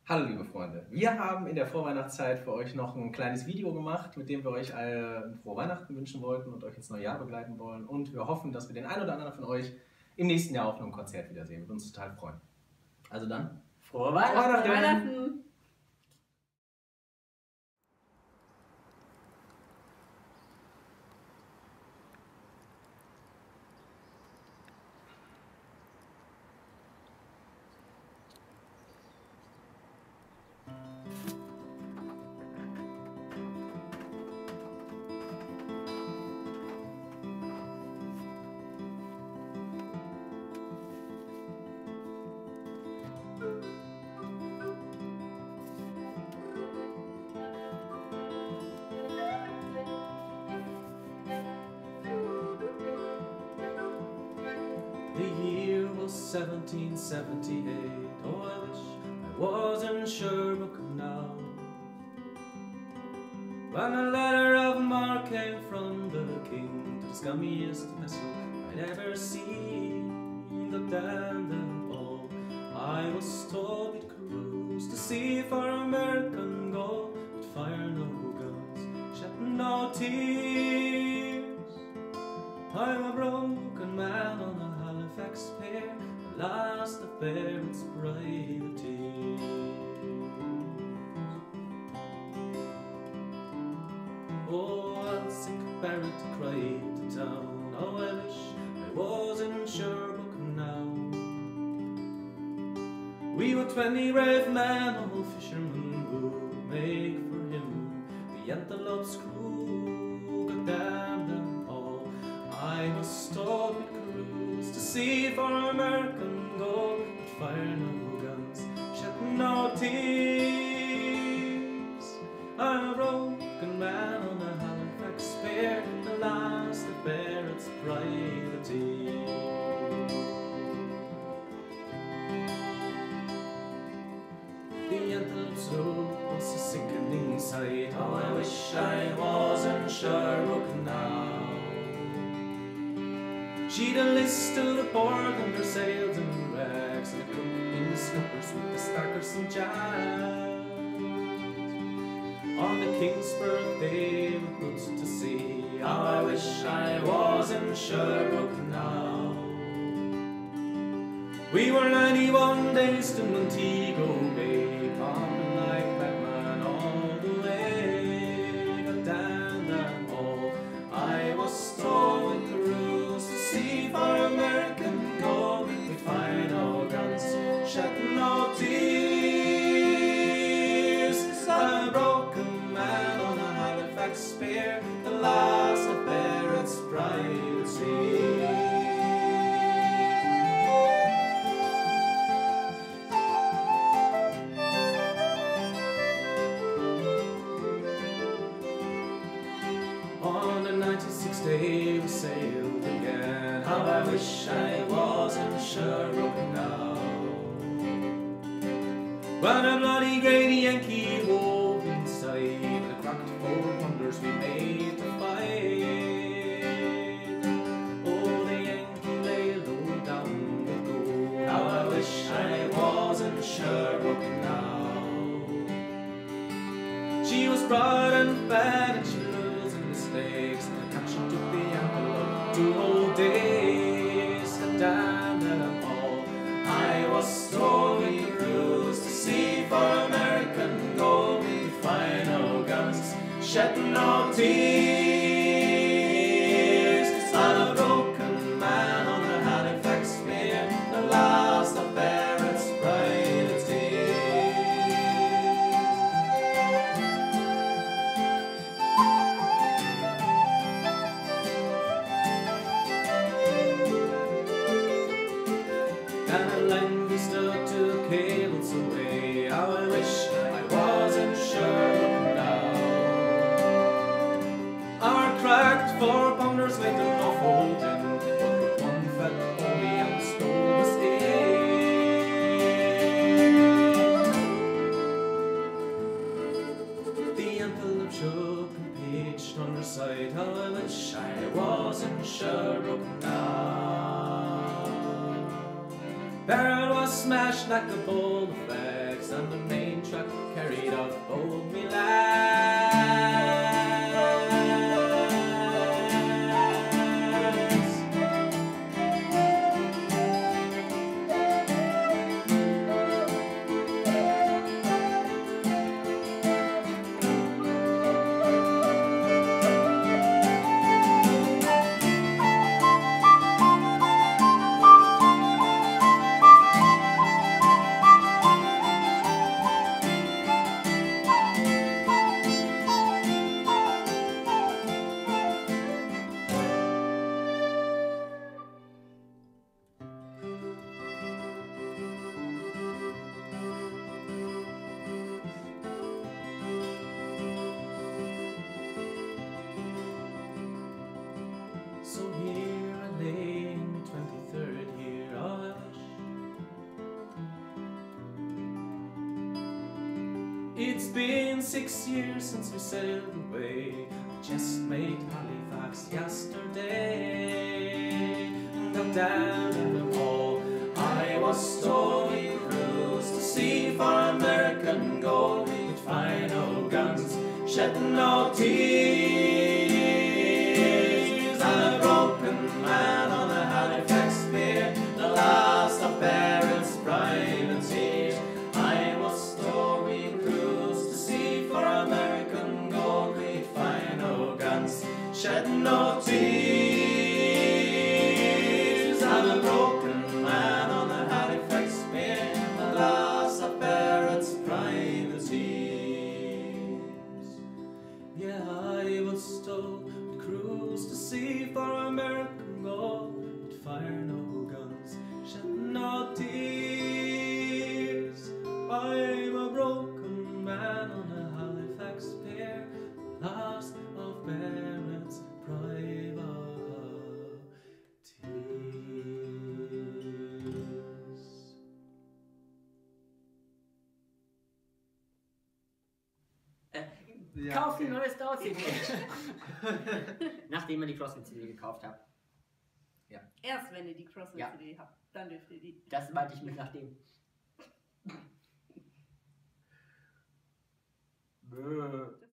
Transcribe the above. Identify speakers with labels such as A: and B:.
A: Hallo liebe Freunde, wir haben in der Vorweihnachtszeit für euch noch ein kleines Video gemacht, mit dem wir euch alle frohe Weihnachten wünschen wollten und euch ins neue Jahr begleiten wollen. Und wir hoffen, dass wir den einen oder anderen von euch im nächsten Jahr auf einem Konzert wiedersehen. Würde uns total freuen. Also dann,
B: frohe Weihnachten!
C: Frohe Weihnachten!
D: The year was 1778. Oh, I wish I wasn't Sherbrooke now. When a letter of marque came from the king to the scummiest vessel I'd ever seen, looked down them all. I was told we'd cruise to sea for American gold, but fire no guns, shed no tears. I'm a broken man on a Halifax pier, the last of Barrett's privateers. Oh, I'll sick Barrett cried to town. Oh, I wish I was in Sherbrooke now. We were 20 brave men, all fishermen would make for him. The Antelope's crew, God damn them all. I was told we'd cruise to sea for American gold, but fire no guns, shed no tears. I'm a broken man on a Halifax spear, the last of Barrett's privateers. The Antelope's load was a sickening sight. Oh, I wish I was in Sherbrooke now. She'd a list to the port under sails and rags, and a cook in the scuppers with the stackers and jacks. On the king's birthday we put to sea. How I wish I was in Sherbrooke now. We were 91 days to Montego Bay, pumping like Batman all the way. God damn them all. I was told we'd cruise to sea for American gold, we'd find no guns, shed no tears. I'm a broken man on a Halifax spear, the last of Barrett's privateers. On the 96th day we sailed again. How I wish I was in Sherbrooke now. When a bloody great Yankee hove in sight, the cracked 400s we made to fight. Oh, the Yankee lay low down the gold. How I wish I was in Sherbrooke now. She was broad and fat and she losing mistakes, and the captain took the Antelope 2 whole days. God damn them all. I was told we could cruise to sea for American gold, we'd find no guns, shed no tears. I'm a broken man on a Halifax spear, the last of Barrett's privateers. And the land we stood to cables away. How I wish I was in Sherbrooke now. Our cracked 4-pounders with enough holding, but with one fat only and stole was in. The Antelope shook and pitched on her side. How I wish I was in Sherbrooke now. Barrett was smashed like a bowl of fag. tracks and the main truck carried off old me lads. So here I lay in my 23rd year of age. It's been 6 years since we sailed away. I just made Halifax yesterday. Got down in the hall, I was told we cruised to sea for American gold. With fine old guns, shedding no tears. I'm a broken man on the Halifax pier, the last of Barrett's privateers. I was told we cruised to sea for American gold. With fine old guns, shedding no tears. I'm a broken man on the Halifax pier, the last of Barrett's privateers. Yeah, I was told we'd cruise to sea for American gold. We'd fire no guns, shed no tears. I'm a broken man on the Halifax pier, last of Barrett's privateers.
B: Kauft ein neues Download-CD. Nachdem ihr die Crosswind-CD gekauft habt.
A: Ja.
C: Erst wenn ihr die Crosswind-CD habt, dann dürft ihr die.
B: Das meinte ich mit nachdem.
A: Bäh.